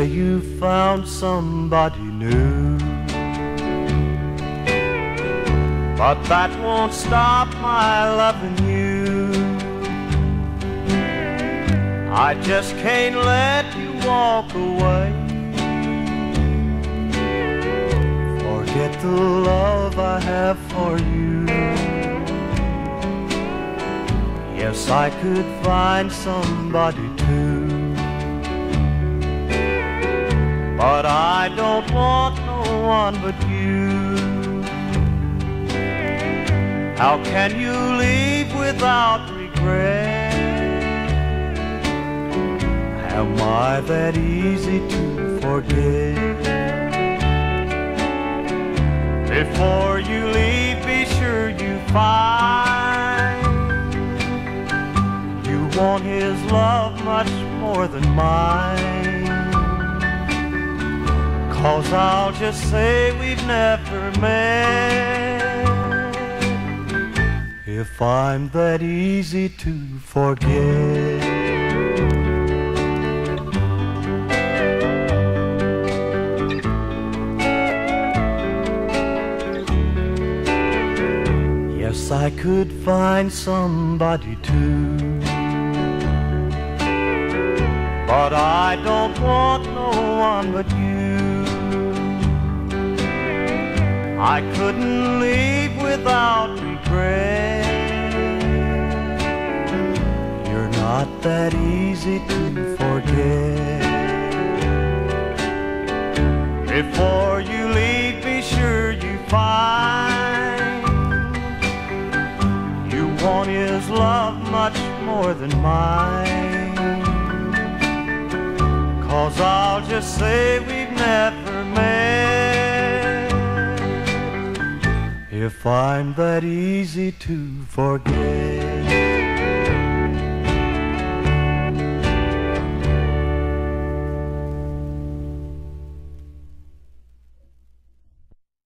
say you found somebody new, but that won't stop my loving you. I just can't let you walk away. Forget the love I have for you. Yes, I could find somebody too, but I don't want no one but you. How can you leave without regret? Am I that easy to forget? Before you leave, be sure you find you want his love much more than mine. 'Cause I'll just say we've never met if I'm that easy to forget. Yes, I could find somebody too, but I don't want no one but you. I couldn't leave without regret. You're not that easy to forget. Before you leave, be sure you find you want his love much more than mine. 'Cause I'll just say we've never met if I'm that easy to forget.